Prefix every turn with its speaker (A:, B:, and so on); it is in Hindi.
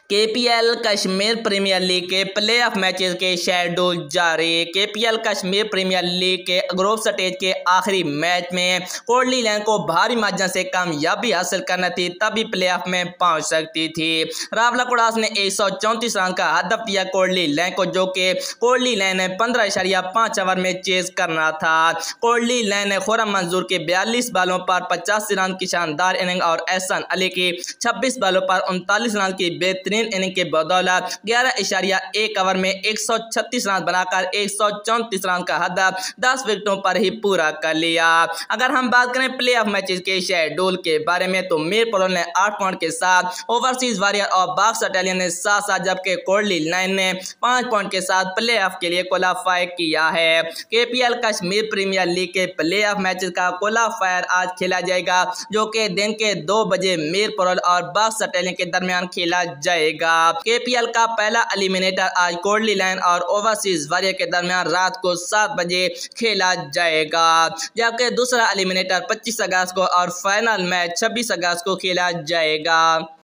A: केपीएल कश्मीर प्रीमियर लीग के प्लेऑफ मैचेस के शेड्यूल जारी। केपीएल कश्मीर प्रीमियर लीग के ग्रुप स्टेज के आखिरी मैच में कोल्डी लैंड को भारी मार्जिन से कामयाबी हासिल करना थी, तभी प्लेऑफ में पहुंच सकती थी। रावलाकुड़ास ने 134 रन का हदफ दिया कोल्डी लैंड को, जो कि कोल्डी लैंड ने 15.5 ओवर में चेज करना था। कोल्डी लैंड ने खुर्रम मंजूर के 42 बॉलों पर 85 रन की शानदार इनिंग और एहसन अली की 26 बॉलों पर 39 रन की बेहतरीन इनिंग के बदौलत 11.1 ओवर में 136 रन बनाकर 134 रन का हदफ 10 विकेटों पर ही पूरा कर लिया। अगर हम बात करें प्लेऑफ मैचेस के शेड्यूल के बारे में तो मीरपुर ने 8 पॉइंट के साथ, ओवरसीज वॉरियर और बॉक्स बटालियन ने 7, जबकि कोल्डी लैंड ने 5 पॉइंट के साथ प्लेऑफ के लिए क्वालीफाई किया है। केपीएल कश्मीर प्रीमियर लीग के प्लेऑफ मैचेस का क्वालीफायर आज खेला जाएगा, जो कि दिन के 2 बजे मीरपुर और बॉक्स बटालियन के दरमियान खेला जाएगा। केपीएल का पहला एलिमिनेटर आज कोल्डी लैंड और ओवरसीज वॉरियर के दरमियान रात को 7 बजे खेला जाएगा, जबकि दूसरा एलिमिनेटर 25 अगस्त को और फाइनल मैच 26 अगस्त को खेला जाएगा।